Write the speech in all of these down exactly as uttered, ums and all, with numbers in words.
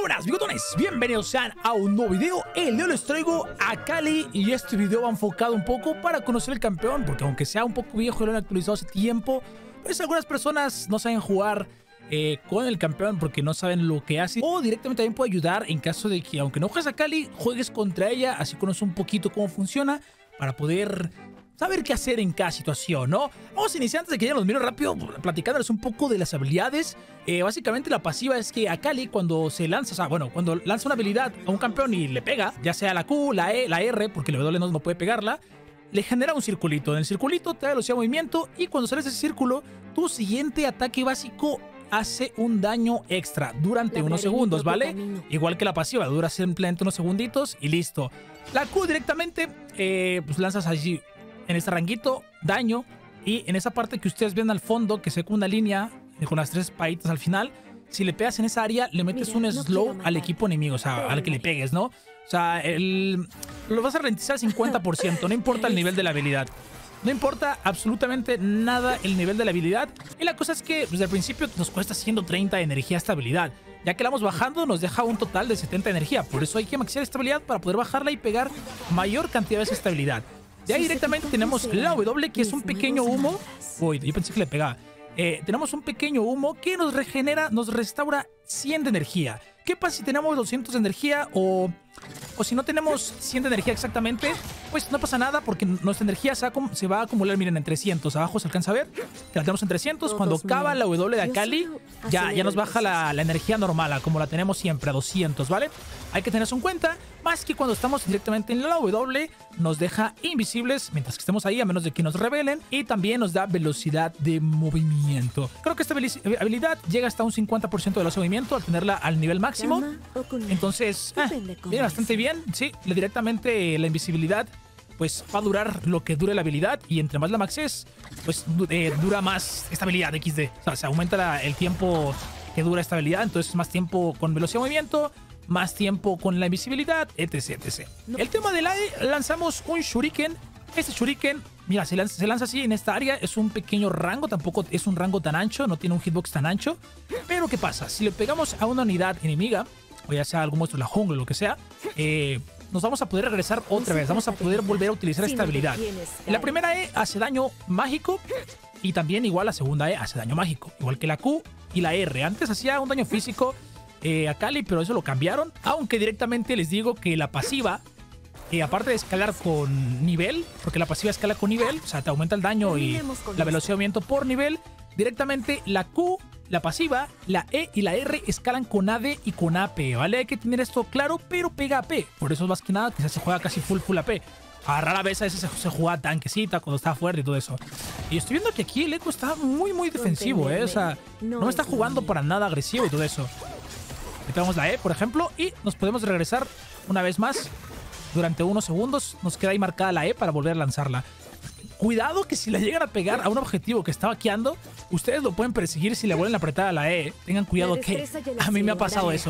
buenas, bigotones, bienvenidos sean a un nuevo video. El día de hoy les traigo a Cali y este video va enfocado un poco para conocer el campeón, porque aunque sea un poco viejo y lo han actualizado hace tiempo, pues algunas personas no saben jugar eh, con el campeón porque no saben lo que hace, o directamente también puede ayudar en caso de que aunque no juegues a Cali, juegues contra ella, así conoces un poquito cómo funciona para poder saber qué hacer en cada situación, ¿no? Vamos a iniciar antes de que lleguen los miros rápido, platicándoles un poco de las habilidades. Eh, básicamente la pasiva es que a Cali cuando se lanza, o sea, bueno, cuando lanza una habilidad a un campeón y le pega, ya sea la Q, la E, la R, porque el W no, no puede pegarla, le genera un circulito. En el circulito te da velocidad de movimiento y cuando sales de ese círculo, tu siguiente ataque básico hace un daño extra durante unos segundos, ¿vale? Igual que la pasiva, dura simplemente unos segunditos y listo. La Q directamente, eh, pues lanzas allí en este ranguito, daño, y en esa parte que ustedes ven al fondo, que se ve con una línea con las tres espaditas al final, si le pegas en esa área, le metes Mira, un no slow al equipo enemigo, o sea, al que le pegues, ¿no? O sea, el, lo vas a ralentizar al cincuenta por ciento, no importa el nivel de la habilidad. No importa absolutamente nada el nivel de la habilidad. Y la cosa es que desde el principio nos cuesta ciento treinta de energía esta habilidad. Ya que la vamos bajando nos deja un total de setenta de energía. Por eso hay que maximizar esta habilidad para poder bajarla y pegar mayor cantidad de veces esta habilidad. De ahí directamente tenemos la W, que es un pequeño humo. Uy, yo pensé que le pegaba. Eh, tenemos un pequeño humo que nos regenera, nos restaura cien de energía. ¿Qué pasa si tenemos doscientos de energía o, o si no tenemos cien de energía exactamente? Pues no pasa nada porque nuestra energía se va, a, se va a acumular, miren, en trescientos. Abajo se alcanza a ver que la tenemos en trescientos. Cuando acaba la W de Akali, ya, ya nos baja la, la energía normal, a como la tenemos siempre, a doscientos, ¿vale? Hay que tener eso en cuenta. Más que cuando estamos directamente en la W, nos deja invisibles mientras que estemos ahí, a menos de que nos revelen. Y también nos da velocidad de movimiento. Creo que esta habilidad llega hasta un cincuenta por ciento de velocidad de movimiento al tenerla al nivel máximo. Entonces, eh, viene bastante bien. Sí, directamente la invisibilidad pues va a durar lo que dure la habilidad. Y entre más la maxes, pues eh, dura más esta habilidad equis de. O sea, se aumenta la, el tiempo que dura esta habilidad. Entonces más tiempo con velocidad de movimiento, más tiempo con la invisibilidad, etc, etcétera. No. El tema del A E, lanzamos un Shuriken. Este Shuriken, mira, se lanza, se lanza así en esta área. Es un pequeño rango, tampoco es un rango tan ancho, no tiene un hitbox tan ancho. Pero ¿qué pasa? Si le pegamos a una unidad enemiga, o ya sea algún monstruo de la jungla o lo que sea, eh, nos vamos a poder regresar otra vez. Vamos a poder volver a utilizar esta habilidad. La primera E hace daño mágico y también igual la segunda E hace daño mágico. Igual que la Q y la R. Antes hacía un daño físico eh, a Cali, pero eso lo cambiaron. Aunque directamente les digo que la pasiva, eh, aparte de escalar con nivel, porque la pasiva escala con nivel, o sea, te aumenta el daño y la velocidad de movimiento por nivel, directamente la Q, la pasiva, la E y la R escalan con A D y con A P, ¿vale? Hay que tener esto claro, pero pega A P. Por eso más que nada quizás se juega casi full full A P. A rara vez a veces se, se juega tanquecita cuando está fuerte y todo eso. Y estoy viendo que aquí el Echo está muy muy defensivo, ¿eh? O sea, no me está jugando para nada agresivo y todo eso. Metemos la E, por ejemplo, y nos podemos regresar una vez más. Durante unos segundos nos queda ahí marcada la E para volver a lanzarla. Cuidado que si le llegan a pegar a un objetivo que está vaqueando, ustedes lo pueden perseguir si le vuelven a apretar a la E. Tengan cuidado que a mí me ha pasado eso.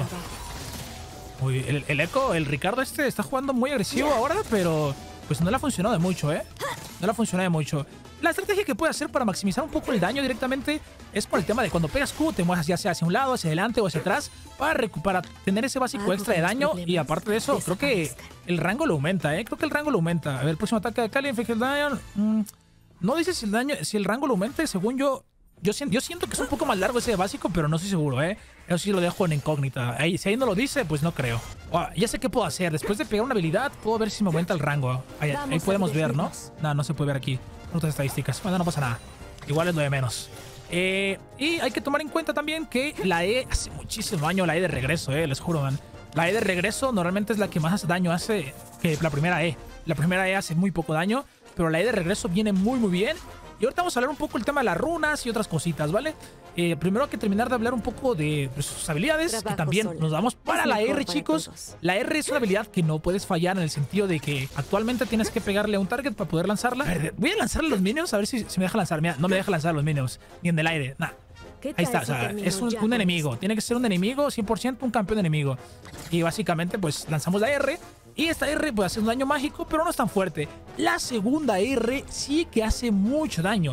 Uy, el, el Echo, el Ricardo este está jugando muy agresivo ahora, pero pues no le ha funcionado de mucho, ¿eh? No le ha funcionado de mucho. La estrategia que puede hacer para maximizar un poco el daño directamente es por el tema de cuando pegas Q, te mueves ya sea hacia un lado, hacia adelante o hacia atrás para recuperar, tener ese básico extra de daño. Y aparte de eso, creo que el rango lo aumenta, ¿eh? Creo que el rango lo aumenta. A ver, el próximo ataque de Cali, Inflict Daño. Mmm, no dice si el daño, si el rango lo aumenta, según yo. Yo siento, yo siento que es un poco más largo ese de básico, pero no estoy seguro, ¿eh? Eso sí lo dejo en incógnita. Ahí, si ahí no lo dice, pues no creo. Oh, ya sé qué puedo hacer. Después de pegar una habilidad, puedo ver si me aumenta el rango. Ahí, ahí podemos ver, ¿no? No, no se puede ver aquí. Otras estadísticas. Bueno, no pasa nada. Igual es lo de menos. Eh, y hay que tomar en cuenta también que la E hace muchísimo daño. La E de regreso, eh, les juro, man. La E de regreso normalmente es la que más hace daño hace que la primera E. La primera E hace muy poco daño, pero la E de regreso viene muy, muy bien. Y ahorita vamos a hablar un poco del tema de las runas y otras cositas, ¿vale? Eh, primero hay que terminar de hablar un poco de pues, sus habilidades. Trabajo que también sola. Nos vamos para es la R, chicos. Todos. La R es una habilidad que no puedes fallar en el sentido de que actualmente tienes que pegarle a un target para poder lanzarla. A ver, voy a lanzarle a los minions a ver si, si me deja lanzar. Mira, no me deja lanzar a los minions, ni en el aire, nada. Ahí está, o sea, es un, un enemigo. Tiene que ser un enemigo, cien por ciento un campeón enemigo. Y básicamente, pues, lanzamos la R. Y esta R puede hacer un daño mágico, pero no es tan fuerte. La segunda R sí que hace mucho daño.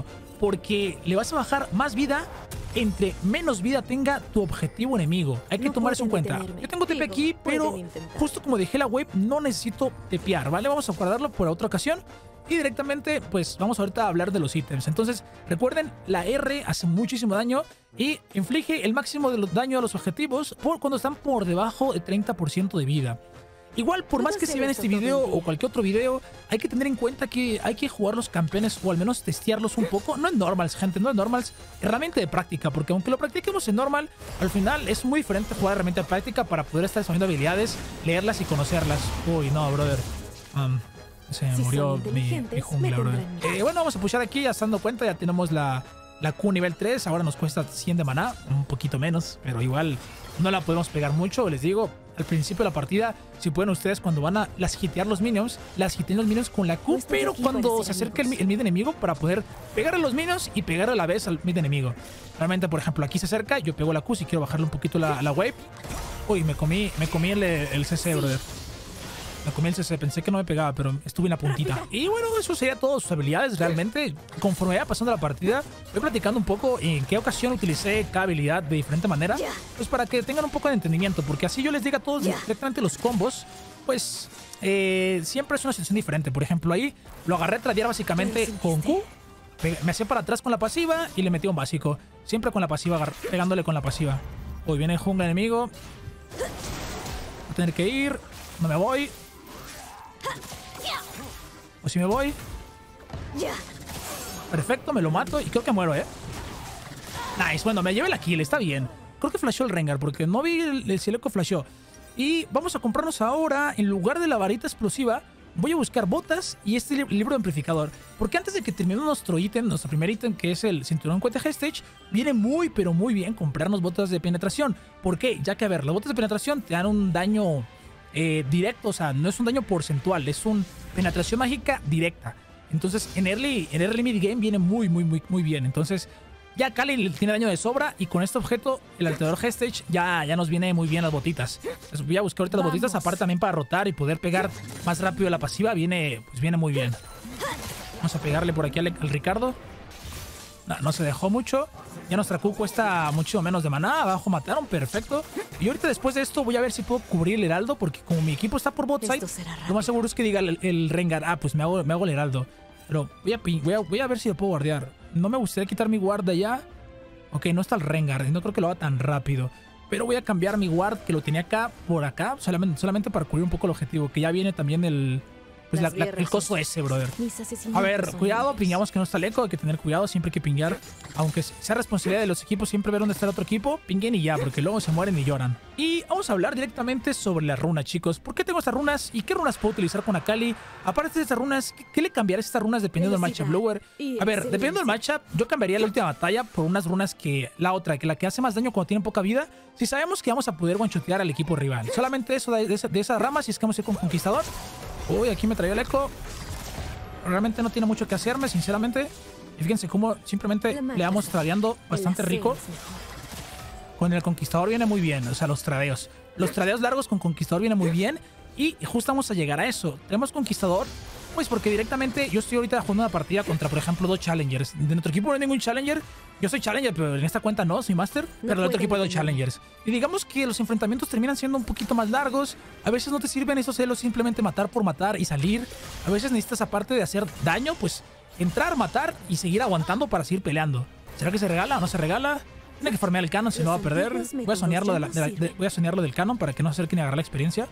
porque le vas a bajar más vida entre menos vida tenga tu objetivo enemigo. Hay que No tomar eso en pueden cuenta. detenerme. Yo tengo T P Digo, aquí, pero pueden intentar. justo como dejé la wave, no necesito tepear, ¿vale? Vamos a guardarlo por otra ocasión. Y directamente, pues vamos ahorita a hablar de los ítems. Entonces, recuerden, la R hace muchísimo daño y inflige el máximo de los daño a los objetivos por cuando están por debajo de treinta por ciento de vida. Igual, por más que se vean este video o cualquier otro video, hay que tener en cuenta que hay que jugar los campeones o al menos testearlos un poco. No en normals, gente, no en normals, herramienta de práctica, porque aunque lo practiquemos en normal, al final es muy diferente jugar herramienta de práctica para poder estar desarrollando habilidades, leerlas y conocerlas. Uy, no, brother. Um, se me Si murió son mi, mi inteligentes, jungla, me brother. tendrán. Eh, bueno, vamos a pushar aquí, ya estando cuenta, ya tenemos la, la Q nivel tres. Ahora nos cuesta cien de maná, un poquito menos, pero igual no la podemos pegar mucho. Les digo, al principio de la partida, si pueden ustedes, cuando van a las hitear los minions, las hiten los minions con la Q, No estoy pero aquí cuando para se ser acerca el, amigos. el mid enemigo, para poder pegar a los minions y pegar a la vez al mid enemigo. Realmente, por ejemplo, aquí se acerca, yo pego la Q si quiero bajarle un poquito la, la wave. Uy, me comí, me comí el, el C C, brother. Me comí el C C, pensé que no me pegaba, pero estuve en la puntita. Y bueno, eso sería todo, sus habilidades realmente. Conforme vaya pasando la partida, voy platicando un poco en qué ocasión utilicé cada habilidad de diferente manera. Ya. Pues para que tengan un poco de entendimiento, porque así yo les diga a todos Ya. directamente los combos, pues eh, siempre es una situación diferente. Por ejemplo, ahí lo agarré a tradear básicamente ¿Lo con Q. sentiste? Pe- Me hacía para atrás con la pasiva y le metí un básico. Siempre con la pasiva, agar- pegándole con la pasiva. Uy, viene el jungla enemigo. Voy a tener que ir. No me voy. O si me voy. Ya. Perfecto, me lo mato y creo que muero, ¿eh? Nice, bueno, me llevé la kill, está bien. Creo que flasheó el Rengar porque no vi el, el Sileco flasheó. Y vamos a comprarnos ahora, en lugar de la varita explosiva, voy a buscar botas y este li- libro de amplificador. Porque antes de que terminemos nuestro ítem, nuestro primer ítem, que es el cinturón Q T G Stage, viene muy, pero muy bien comprarnos botas de penetración. ¿Por qué? Ya que, a ver, las botas de penetración te dan un daño eh, directo, o sea, no es un daño porcentual, es un penetración mágica directa. Entonces, en early, en early mid game viene muy, muy, muy, muy bien. Entonces, ya Kali tiene daño de sobra y con este objeto, el alterador G-Stage, ya, ya nos viene muy bien las botitas. Entonces, voy a buscar ahorita las Vamos. botitas, aparte también para rotar y poder pegar más rápido la pasiva, viene, pues viene muy bien. Vamos a pegarle por aquí al, al Ricardo. No, no se dejó mucho. Ya nuestra Q cuesta mucho menos de maná. Abajo mataron, perfecto. Y ahorita después de esto voy a ver si puedo cubrir el heraldo, porque como mi equipo está por bot side, Esto será lo rápido. más seguro es que diga el, el Rengar, ah, pues me hago, me hago el heraldo. Pero voy a, pi- voy, a, voy a ver si lo puedo guardear. No me gustaría quitar mi guard de allá. Ok, no está el Rengar, y no creo que lo haga tan rápido. Pero voy a cambiar mi guard que lo tenía acá por acá, solamente, solamente para cubrir un poco el objetivo. Que ya viene también el, pues la- Las la- el guerras coso son- ese, brother. Mis asesinatos A ver, son cuidado, libres. pingamos que no está el eco, hay que tener cuidado, siempre hay que pinguear. Aunque sea responsabilidad de los equipos siempre ver dónde está el otro equipo, pinguen y ya, porque luego se mueren y lloran. Y vamos a hablar directamente sobre las runas, chicos. ¿Por qué tengo estas runas y qué runas puedo utilizar con Akali? Aparte de estas runas, ¿qué, qué le cambiaré a estas runas dependiendo del matchup, Velocidad Blower? y A ver, dependiendo del matchup, yo cambiaría la última batalla por unas runas que la otra, que la que hace más daño cuando tienen poca vida, si sabemos que vamos a poder one-shotear al equipo rival. Solamente eso de, de esa, de esa rama, si es que vamos a ir con Conquistador. Uy, aquí me traía el eco. Realmente no tiene mucho que hacerme, sinceramente. Y fíjense cómo simplemente le vamos tradeando bastante El rico. aseo es mejor. Con el Conquistador viene muy bien, o sea, los tradeos. Los tradeos largos con Conquistador viene muy bien. Y justo vamos a llegar a eso. Tenemos Conquistador, pues porque directamente yo estoy ahorita jugando una partida contra, por ejemplo, dos Challengers. De nuestro equipo no hay ningún Challenger. Yo soy Challenger, pero en esta cuenta no, soy Master. Pero en el otro pueden equipo hay dos engañarme. Challengers. Y digamos que los enfrentamientos terminan siendo un poquito más largos. A veces no te sirven esos celos simplemente matar por matar y salir. A veces necesitas, aparte de hacer daño, pues entrar, matar y seguir aguantando para seguir peleando. ¿Será que se regala o no se regala? Tiene que farmear el canon, si no va a perder. antiguos Voy a soñarlo, de la- de la- métodos ya no de- sirven. voy a soñarlo del canon para que no se acerquen y agarrar la experiencia.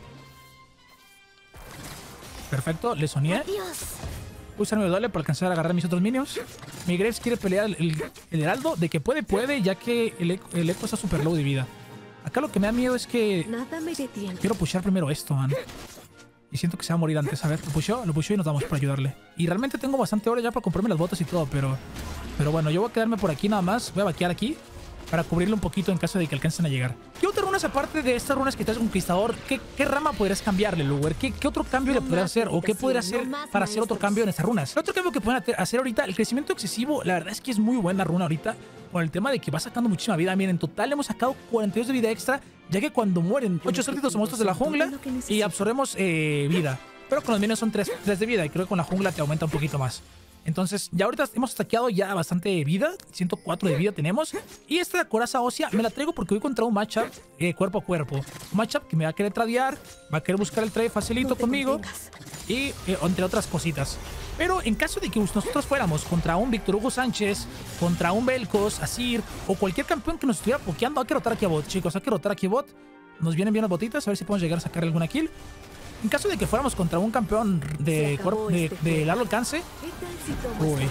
Perfecto, le soñé. Adiós. Usa nueve doble para alcanzar a agarrar mis otros minions. Mi Graves quiere pelear el, el- el heraldo. De que puede, puede, ya que el, eco- el eco está super low de vida. Acá lo que me da miedo es que Nada me detiene. quiero pushear primero esto, man. Y siento que se va a morir antes. A ver, lo pusheó, lo pusheó y nos damos para ayudarle. Y realmente tengo bastante oro ya para comprarme las botas y todo, pero... Pero bueno, yo voy a quedarme por aquí nada más. Voy a vaquear aquí para cubrirlo un poquito en caso de que alcancen a llegar. ¿Qué otras runas, aparte de estas runas que traes Conquistador, qué, qué rama podrías cambiarle, Luger? ¿Qué, ¿Qué otro cambio No le podrías más hacer? ¿O qué podría hacer meditación, no más para hacer otro maestros. cambio en estas runas? El otro cambio que pueden hacer- hacer ahorita, el crecimiento excesivo, la verdad es que es muy buena runa ahorita. Con el tema de que va sacando muchísima vida. Miren, en total hemos sacado cuarenta y dos de vida extra, ya que cuando mueren ocho cerditos o monstruos de la jungla Todo lo que y necesito. absorbemos eh, vida. Pero con los minions son tres de vida y creo que con la jungla te aumenta un poquito más. Entonces, ya ahorita hemos stackeado ya bastante vida. ciento cuatro de vida tenemos. Y esta coraza ósea me la traigo porque voy contra un matchup eh, cuerpo a cuerpo. Un matchup que me va a querer tradear, va a querer buscar el trade facilito conmigo. Y eh, entre otras cositas. Pero en caso de que nosotros fuéramos contra un Víctor Hugo Sánchez, contra un Vel'Koz, Azir o cualquier campeón que nos estuviera pokeando, hay que rotar aquí a bot, chicos. Hay que rotar aquí a bot. Nos vienen bien las botitas, a ver si podemos llegar a sacar alguna kill. En caso de que fuéramos contra un campeón de, de, de, de largo alcance. Uy.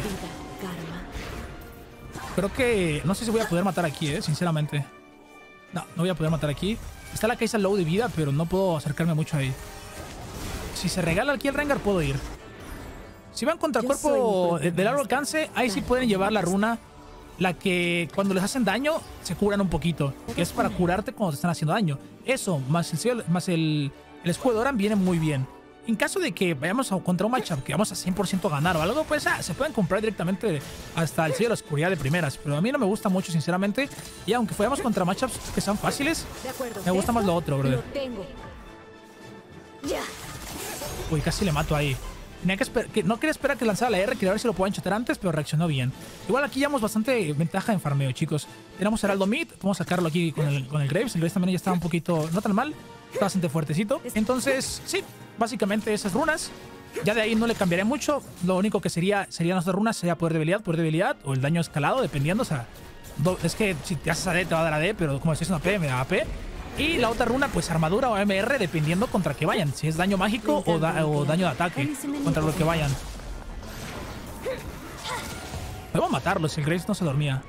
Creo que... No sé si voy a poder matar aquí, eh, sinceramente. No, no voy a poder matar aquí. Está la Kai'Sa low de vida, pero no puedo acercarme mucho ahí. Si se regala aquí el Rengar, puedo ir. Si van contra cuerpo de, de largo alcance, ahí sí pueden llevar la runa. La que cuando les hacen daño, se curan un poquito. Que es para curarte cuando te están haciendo daño. Eso, más el, más el, el escudo de Doran viene muy bien. En caso de que vayamos a, contra un matchup que vamos a cien por ciento ganar o algo, pues ah, se pueden comprar directamente hasta el sello de la oscuridad de primeras. Pero a mí no me gusta mucho, sinceramente. Y aunque fuéramos contra matchups que sean fáciles, me gusta más lo otro, brother. Uy, casi le mato ahí. Tenía que que no quería esperar que lanzara la R, quería ver si lo puedo enchatar antes, pero reaccionó bien. Igual aquí llevamos bastante ventaja en farmeo, chicos. Tenemos Heraldo Mid, podemos sacarlo aquí con el, con el Graves. El Graves también ya estaba un poquito, no tan mal, está bastante fuertecito. Entonces, sí, básicamente esas runas. Ya de ahí no le cambiaré mucho. Lo único que sería serían las runas sería poder de debilidad, poder de debilidad o el daño escalado, dependiendo. O sea, es que si te haces A D te va a dar A D, pero como si es una P, me da A P. Y la otra runa, pues armadura o M R, dependiendo contra qué vayan. Si es daño mágico o, da o daño de ataque contra lo que vayan. Podemos matarlo si el Graves no se dormía.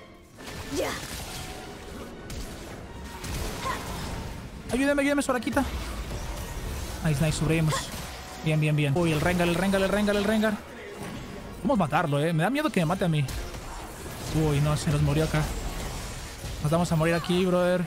Ayúdame, ayúdame, Soraquita. Nice, nice, sobrevivimos. Bien, bien, bien. Uy, el Rengar, el Rengar, el Rengar, el Rengar. Vamos a matarlo, eh. Me da miedo que me mate a mí. Uy, no, se nos murió acá. Nos vamos a morir aquí, brother.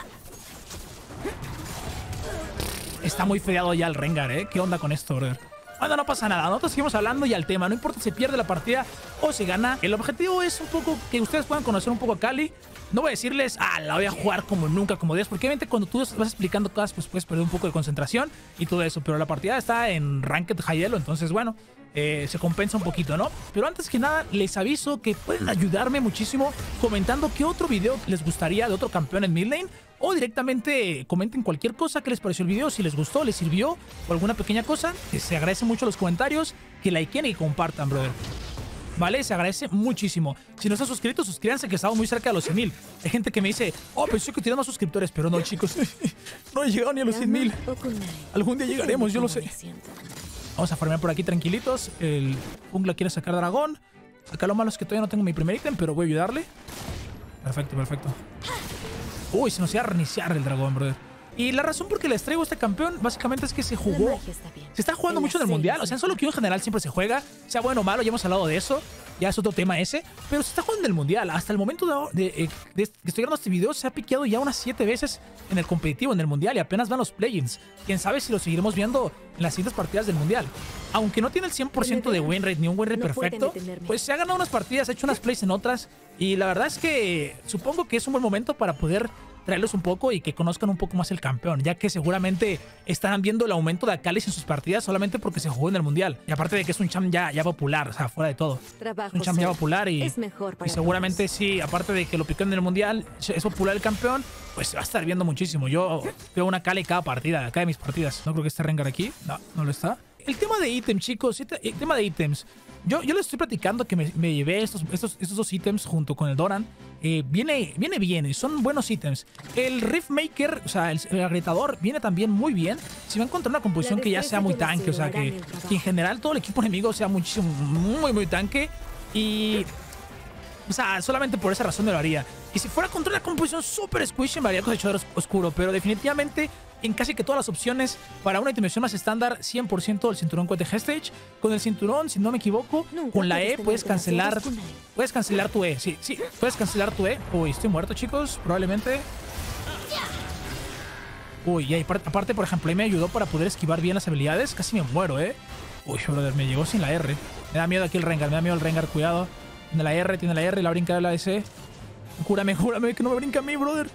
Está muy fedeado ya el Rengar, ¿eh? ¿Qué onda con esto, brother? Bueno, no pasa nada. Nosotros seguimos hablando y al tema. No importa si pierde la partida o si gana. El objetivo es un poco que ustedes puedan conocer un poco a Cali. No voy a decirles, ah, la voy a jugar como nunca, como Dios. Porque obviamente cuando tú vas explicando cosas, pues puedes perder un poco de concentración y todo eso. Pero la partida está en Ranked High Elo. Entonces, bueno, eh, se compensa un poquito, ¿no? Pero antes que nada, les aviso que pueden ayudarme muchísimo comentando qué otro video les gustaría de otro campeón en mid lane. O directamente comenten cualquier cosa que les pareció el video, si les gustó, les sirvió o alguna pequeña cosa. Que se agradece mucho los comentarios, que likeen y compartan, brother. Vale, se agradece muchísimo. Si no están suscritos, suscríbanse, que estamos muy cerca de los cien mil. Hay gente que me dice, oh, pensé que tenían más suscriptores, pero no, chicos. No he llegado ni a los cien mil. Algún día llegaremos, yo lo sé. Vamos a farmear por aquí tranquilitos. El jungla quiere sacar dragón. Acá lo malo es que todavía no tengo mi primer ítem, pero voy a ayudarle. Perfecto, perfecto. Uy, se nos iba a reiniciar el dragón, brother. Y la razón por que les traigo este campeón básicamente es que se jugó, se está jugando mucho en el mundial. O sea, en solo que en general siempre se juega, sea bueno o malo, ya hemos hablado de eso. Ya es otro tema ese. Pero se está jugando en el mundial. Hasta el momento de, de, de, de que estoy grabando este video, se ha piqueado ya unas siete veces en el competitivo, en el mundial. Y apenas van los play-ins. Quién sabe si lo seguiremos viendo en las siguientes partidas del mundial. Aunque no tiene el cien por ciento de win rate ni un win rate perfecto, pues se ha ganado unas partidas, ha hecho unas plays en otras. Y la verdad es que supongo que es un buen momento para poder traerlos un poco y que conozcan un poco más el campeón, ya que seguramente estarán viendo el aumento de Acalis en sus partidas solamente porque se jugó en el mundial. Y aparte de que es un champ ya, ya popular, o sea, fuera de todo. Es un champ ya popular y, y seguramente sí, aparte de que lo picó en el mundial, es popular el campeón, pues se va a estar viendo muchísimo. Yo veo una Cali cada partida, cada de mis partidas. No creo que esté Rengar aquí, no, no lo está. El tema de ítems, chicos, el tema de ítems. Yo, yo les estoy platicando que me, me llevé estos, estos, estos dos ítems junto con el Doran. Eh, viene, viene bien, son buenos ítems. El Riftmaker, o sea, el, el agrietador, viene también muy bien. Si va a encontrar una composición que ya sea muy tanque, o sea, que, que en general todo el equipo enemigo sea muchísimo, muy, muy tanque. Y... o sea, solamente por esa razón me lo haría. Y si fuera contra una composición super squishy, me haría cosechador oscuro. Pero definitivamente, en casi que todas las opciones, para una itemización más estándar, cien por ciento del cinturón Q T G Stage. Con el cinturón, si no me equivoco, con la E puedes cancelar. Puedes cancelar tu E. Sí, sí, puedes cancelar tu E. Uy, estoy muerto, chicos, probablemente. Uy, y aparte, por ejemplo, ahí me ayudó para poder esquivar bien las habilidades. Casi me muero, eh. Uy, brother, me llegó sin la R. Me da miedo aquí el Rengar, me da miedo el Rengar, cuidado. Tiene la R, tiene la R, la brinca de la A D C. Júrame, júrame que no me brinca a mí, brother.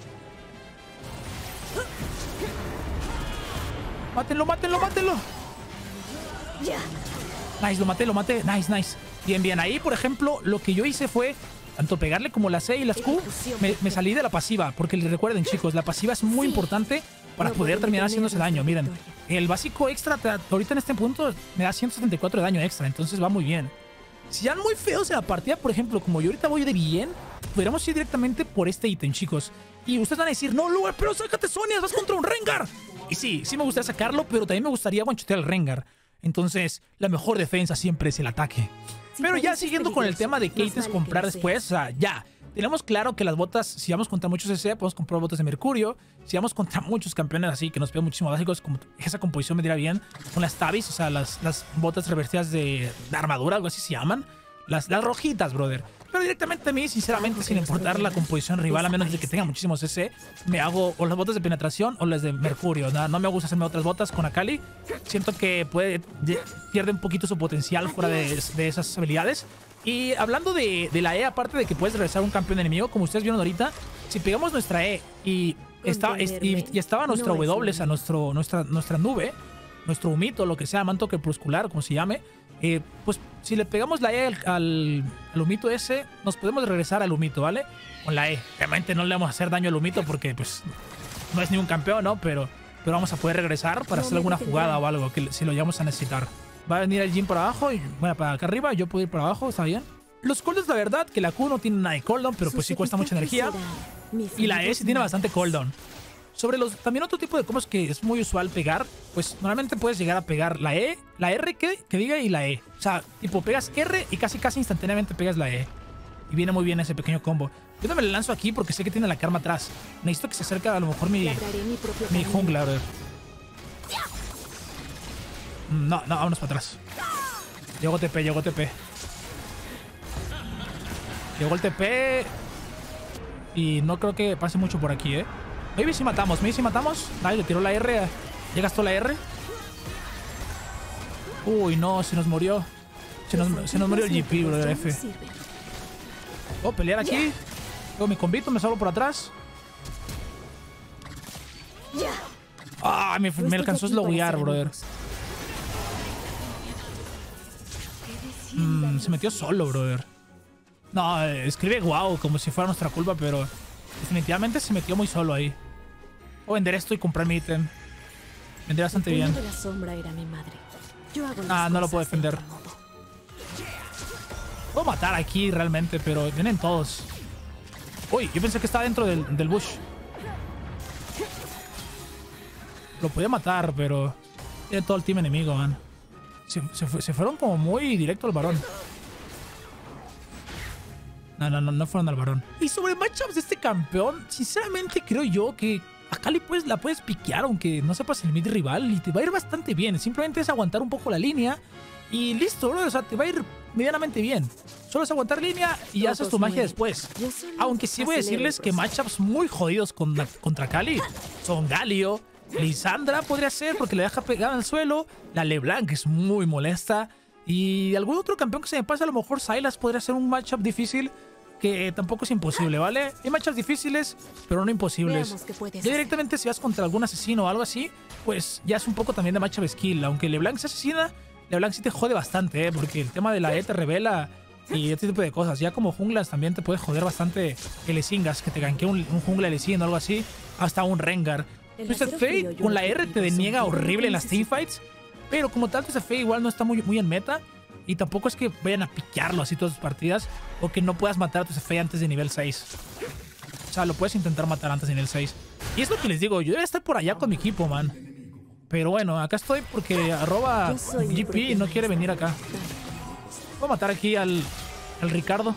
Mátenlo, mátenlo, mátenlo. Nice, lo maté, lo maté. Nice, nice. Bien, bien. Ahí, por ejemplo, lo que yo hice fue tanto pegarle como la C y las Q, me, me salí de la pasiva. Porque recuerden, chicos, la pasiva es muy importante para poder terminar haciéndose daño. Miren, el básico extra, te, ahorita en este punto, me da ciento setenta y cuatro de daño extra. Entonces va muy bien. Si ya muy feos en la partida, por ejemplo, como yo ahorita voy de bien, podríamos ir directamente por este ítem, chicos. Y ustedes van a decir, no, Lugar, pero sácate Sonia, vas contra un Rengar. Y sí, sí me gustaría sacarlo, pero también me gustaría guanchotear al Rengar. Entonces, la mejor defensa siempre es el ataque. Pero ya siguiendo con el tema de qué ítems comprar después, o sea, ya. Tenemos claro que las botas, si vamos contra muchos C C, podemos comprar botas de Mercurio. Si vamos contra muchos campeones así, que nos piden muchísimo básicos, como esa composición me dirá bien, con las Tabis, o sea, las, las botas revertidas de, de armadura, algo así se llaman. Las, las rojitas, brother. Pero directamente a mí, sinceramente, sin importar la composición rival, a menos de que tenga muchísimo C C, me hago o las botas de penetración o las de Mercurio. No, no me gusta hacerme otras botas con Akali. Siento que puede, pierde un poquito su potencial fuera de, de esas habilidades. Y hablando de, de la E, aparte de que puedes regresar a un campeón enemigo, como ustedes vieron ahorita, si pegamos nuestra E y, está, y, y estaba nuestra W, o sea, nuestro, nuestra, nuestra nube, nuestro humito, lo que sea, manto crepuscular, como se llame, eh, pues si le pegamos la E al, al, al humito ese, nos podemos regresar al humito, ¿vale? Con la E. Obviamente no le vamos a hacer daño al humito porque pues no es ni un campeón, ¿no? Pero, pero vamos a poder regresar para hacer alguna jugada o algo que si lo llegamos a necesitar. Va a venir el Jhin para abajo y bueno, para acá arriba. Yo puedo ir para abajo, está bien. Los cooldowns, la verdad, que la Q no tiene nada de cooldown, pero pues sí cuesta mucha energía. Y la E sí tiene bastante cooldown. Sobre los también otro tipo de combos que es muy usual pegar, pues normalmente puedes llegar a pegar la E, la R que, que diga y la E. O sea, tipo pegas R y casi casi instantáneamente pegas la E. Y viene muy bien ese pequeño combo. Yo no me le lanzo aquí porque sé que tiene la Karma atrás. Necesito que se acerque a lo mejor mi, mi jungla, bro. No, no, vámonos para atrás. Llegó T P, llegó T P. Llegó el T P. Y no creo que pase mucho por aquí, ¿eh? Maybe si matamos, maybe si matamos. Dale, le tiró la R. ¿Ya gastó la R? Uy, no, se nos murió. Se nos, se nos murió el G P, bro, de F. Oh, pelear aquí. Luego mi combito, me salgo por atrás. Ah, me, me alcanzó a slowear, brother. Mm, se metió solo, brother. No, eh, escribe wow, como si fuera nuestra culpa, pero definitivamente se metió muy solo ahí. Voy a vender esto y comprar mi ítem. Vendría bastante bien. Ah, no lo puedo defender. Puedo matar aquí realmente, pero vienen todos. Uy, yo pensé que estaba dentro del, del bush. Lo podía matar, pero tiene todo el team enemigo, man. Se, se, fue, se fueron como muy directo al varón. No, no, no, no fueron al varón. Y sobre matchups de este campeón, sinceramente creo yo que a Akali pues, la puedes piquear, aunque no sepas el mid rival, y te va a ir bastante bien. Simplemente es aguantar un poco la línea y listo, bro. O sea, te va a ir medianamente bien. Solo es aguantar línea y Todos haces tu magia después. Aunque sí voy a decirles que matchups muy jodidos con la, contra Akali son Galio, Lisandra podría ser porque le deja pegada al suelo, la LeBlanc es muy molesta y algún otro campeón que se me pase, a lo mejor Sylas podría ser un matchup difícil que tampoco es imposible, ¿vale? Hay matchups difíciles, pero no imposibles. Ya directamente si vas contra algún asesino o algo así, pues ya es un poco también de matchup skill. Aunque LeBlanc se asesina, LeBlanc sí te jode bastante, ¿eh? Porque el tema de la E te revela y este tipo de cosas. Ya como junglas también te puede joder bastante que le singas, que te ganquee un, un jungla le o algo así, hasta un Rengar. Twisted Fate con la R te deniega horrible en las teamfights, pero como tal Twisted Fate igual no está muy, muy en meta y tampoco es que vayan a piquearlo así todas sus partidas o que no puedas matar a Twisted Fate antes de nivel seis. O sea, lo puedes intentar matar antes de nivel seis. Y es lo que les digo, yo debería estar por allá con mi equipo, man. Pero bueno, acá estoy porque arroba G P no quiere venir acá. Voy a matar aquí al, al Ricardo.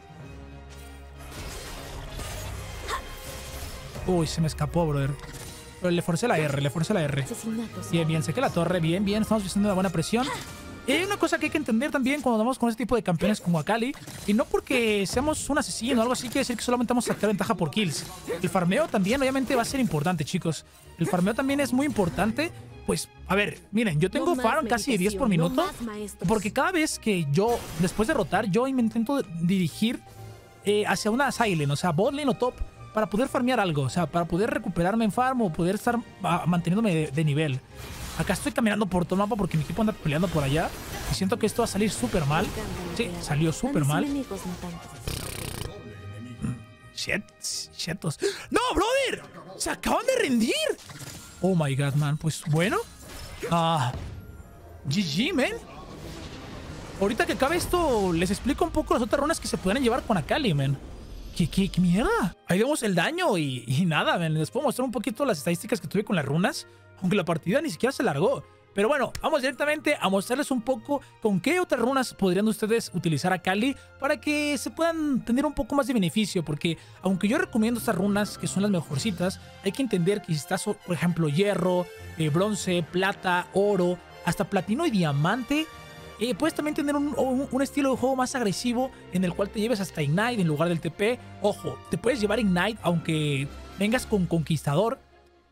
Uy, se me escapó, brother. Pero le forcé la R, le forcé la R. Bien, bien, sé que la torre, bien, bien. Estamos haciendo una buena presión. Y hay una cosa que hay que entender también cuando vamos con este tipo de campeones como Akali. Y no porque seamos un asesino o algo así, quiere decir que solamente vamos a sacar ventaja por kills. El farmeo también, obviamente, va a ser importante, chicos. El farmeo también es muy importante. Pues, a ver, miren, yo tengo farm casi de diez por minuto. Porque cada vez que yo, después de rotar, yo me intento dirigir eh, hacia una silent, o sea, botlane o top, para poder farmear algo, o sea, para poder recuperarme en farm o poder estar uh, manteniéndome de, de nivel. Acá estoy caminando por todo el mapa porque mi equipo anda peleando por allá. Y siento que esto va a salir súper mal. Sí, salió súper mal. Shit, shitos. ¡No, brother! ¡Se acaban de rendir! Oh my god, man. Pues bueno. Ah. G G, man. Ahorita que acabe esto, les explico un poco las otras runas que se pueden llevar con Akali, man. ¿Qué, qué, qué mierda? Ahí vemos el daño y, y nada, man. Les puedo mostrar un poquito las estadísticas que tuve con las runas. Aunque la partida ni siquiera se largó. Pero bueno, vamos directamente a mostrarles un poco con qué otras runas podrían ustedes utilizar Akali para que se puedan tener un poco más de beneficio. Porque aunque yo recomiendo estas runas que son las mejorcitas, hay que entender que si estás, por ejemplo, hierro, eh, bronce, plata, oro, hasta platino y diamante, eh, puedes también tener un, un, un estilo de juego más agresivo en el cual te lleves hasta Ignite en lugar del T P. Ojo, te puedes llevar Ignite aunque vengas con Conquistador.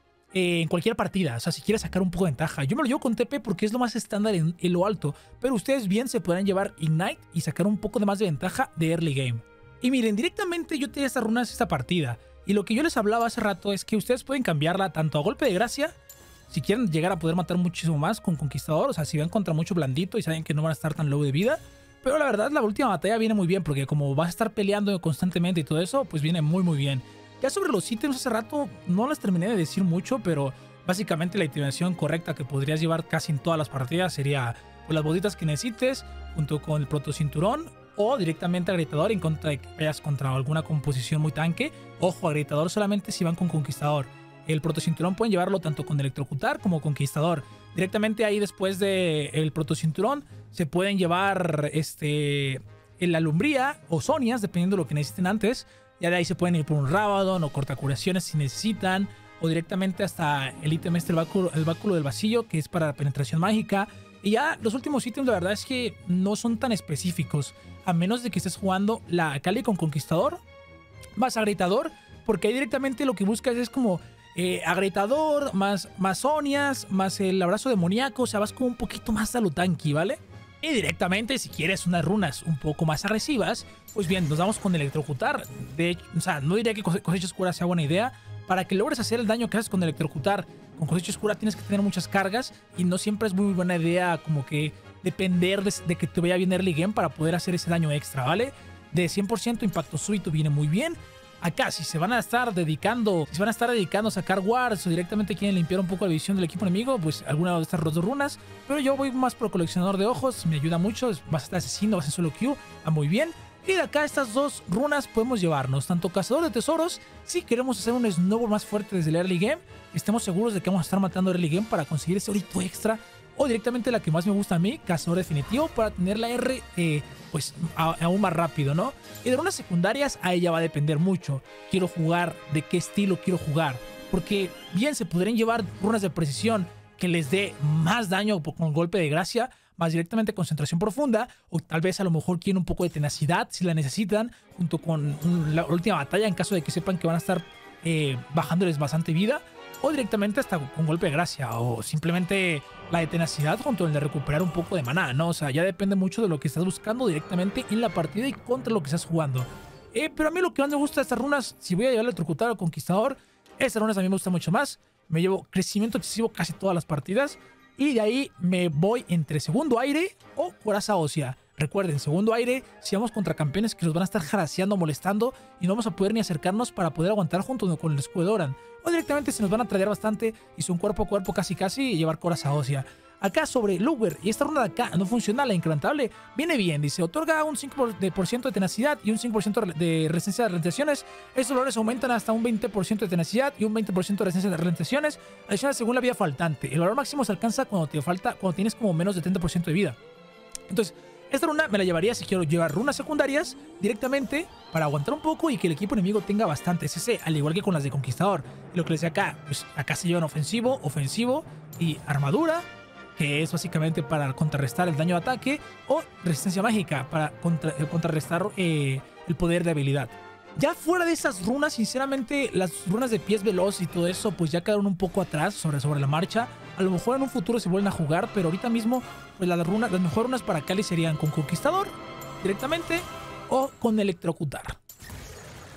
Eh, en cualquier partida, o sea, si quieres sacar un poco de ventaja. Yo me lo llevo con T P porque es lo más estándar en, en lo alto, pero ustedes bien se podrán llevar Ignite y sacar un poco de más de ventaja de early game. Y miren, directamente yo tenía estas runas esta partida, y lo que yo les hablaba hace rato es que ustedes pueden cambiarla tanto a golpe de gracia, si quieren llegar a poder matar muchísimo más con Conquistador, o sea, si van contra mucho blandito y saben que no van a estar tan low de vida. Pero la verdad, la última batalla viene muy bien, porque como vas a estar peleando constantemente y todo eso, pues viene muy muy bien. Ya sobre los ítems hace rato no les terminé de decir mucho, pero básicamente la itemación correcta que podrías llevar casi en todas las partidas sería pues, las botitas que necesites junto con el protocinturón o directamente agrietador en contra de que vayas contra alguna composición muy tanque. Ojo, agrietador solamente si van con Conquistador. El protocinturón pueden llevarlo tanto con electrocutar como Conquistador. Directamente ahí después del protocinturón se pueden llevar este, la Lumbría o Sonias, dependiendo de lo que necesiten antes. Ya de ahí se pueden ir por un Rabadon o cortacuraciones si necesitan. O directamente hasta el ítem este, el báculo, el báculo del vacío, que es para penetración mágica. Y ya los últimos ítems la verdad es que no son tan específicos. A menos de que estés jugando la Akali con Conquistador más agrietador. Porque ahí directamente lo que buscas es como eh, agrietador más, más Sonias más el abrazo demoníaco. O sea, vas como un poquito más a lo tanky, ¿vale? Y directamente, si quieres unas runas un poco más agresivas, pues bien, nos vamos con electrocutar. De hecho, o sea, no diría que cosecha oscura sea buena idea. Para que logres hacer el daño que haces con electrocutar, con cosecha oscura tienes que tener muchas cargas. Y no siempre es muy buena idea como que depender de, de que te vaya bien early game para poder hacer ese daño extra, ¿vale? De cien por ciento impacto súbito viene muy bien. Acá, si se van a estar dedicando, si se van a estar dedicando a sacar wards o directamente quieren limpiar un poco la visión del equipo enemigo, pues alguna de estas dos runas. Pero yo voy más por coleccionador de ojos, me ayuda mucho. Vas a estar asesino, vas en solo Q, va muy bien. Y de acá estas dos runas podemos llevarnos tanto cazador de tesoros, si queremos hacer un snowball más fuerte desde el early game, estemos seguros de que vamos a estar matando early game para conseguir ese orito extra. O directamente la que más me gusta a mí, cazador definitivo, para tener la R eh, pues a, aún más rápido, ¿no? Y de runas secundarias, a ella va a depender mucho. Quiero jugar, de qué estilo quiero jugar. Porque bien se podrían llevar runas de precisión que les dé más daño con golpe de gracia, más directamente concentración profunda, o tal vez a lo mejor quieren un poco de tenacidad si la necesitan, junto con un, la última batalla en caso de que sepan que van a estar eh, bajándoles bastante vida, o directamente hasta con golpe de gracia, o simplemente la de tenacidad junto con el de recuperar un poco de maná, ¿no? O sea, ya depende mucho de lo que estás buscando directamente en la partida y contra lo que estás jugando. Eh, pero a mí lo que más me gusta de estas runas, si voy a llevar el electrocutar o conquistador, estas runas a mí me gustan mucho más. Me llevo crecimiento excesivo casi todas las partidas. Y de ahí me voy entre segundo aire o coraza ósea. Recuerden, segundo aire, si vamos contra campeones que nos van a estar haraseando, molestando y no vamos a poder ni acercarnos para poder aguantar junto con el escudo de Doran. O directamente se nos van a tradear bastante y son cuerpo a cuerpo casi casi y llevar coraza ósea. Acá sobre Luber, y esta runa de acá no funciona, la incrementable, viene bien, dice, otorga un cinco por ciento de tenacidad y un cinco por ciento de resistencia de ralentizaciones. Estos valores aumentan hasta un veinte por ciento de tenacidad y un veinte por ciento de resistencia de ralentizaciones, adicional según la vida faltante. El valor máximo se alcanza cuando te falta, cuando tienes como menos de treinta por ciento de vida. Entonces, esta runa me la llevaría si quiero llevar runas secundarias directamente para aguantar un poco y que el equipo enemigo tenga bastante C C, al igual que con las de Conquistador. Y lo que les decía acá, pues acá se llevan ofensivo, ofensivo y armadura, que es básicamente para contrarrestar el daño de ataque, o resistencia mágica para contra, contrarrestar eh, el poder de habilidad. Ya fuera de esas runas, sinceramente, las runas de pies veloz y todo eso, pues ya quedaron un poco atrás sobre, sobre la marcha. A lo mejor en un futuro se vuelven a jugar, pero ahorita mismo, pues las, runas, las mejores runas para Akali serían con Conquistador, directamente, o con Electrocutar.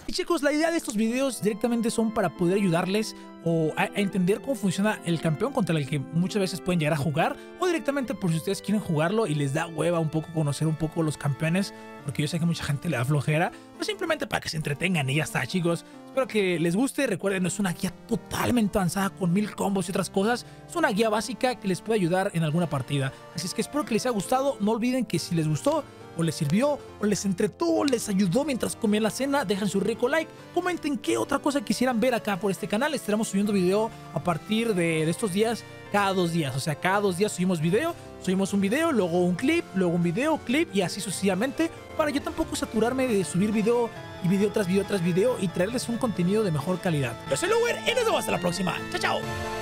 Y chicos, la idea de estos videos directamente son para poder ayudarles o a, a entender cómo funciona el campeón contra el que muchas veces pueden llegar a jugar, o directamente por si ustedes quieren jugarlo y les da hueva un poco conocer un poco los campeones, porque yo sé que mucha gente le da flojera, o simplemente para que se entretengan y ya está, chicos. Espero que les guste. Recuerden, no es una guía totalmente avanzada con mil combos y otras cosas. Es una guía básica que les puede ayudar en alguna partida. Así es que espero que les haya gustado. No olviden que si les gustó, o les sirvió, o les entretuvo, les ayudó mientras comían la cena, dejen su rico like, comenten qué otra cosa quisieran ver acá por este canal. Estaremos subiendo video a partir de, de estos días, cada dos días, o sea, cada dos días subimos video, subimos un video, luego un clip, luego un video, clip y así sucesivamente, para yo tampoco saturarme de subir video y video tras video tras video y traerles un contenido de mejor calidad. Yo soy Lower y nos vemos hasta la próxima. Chao, chao.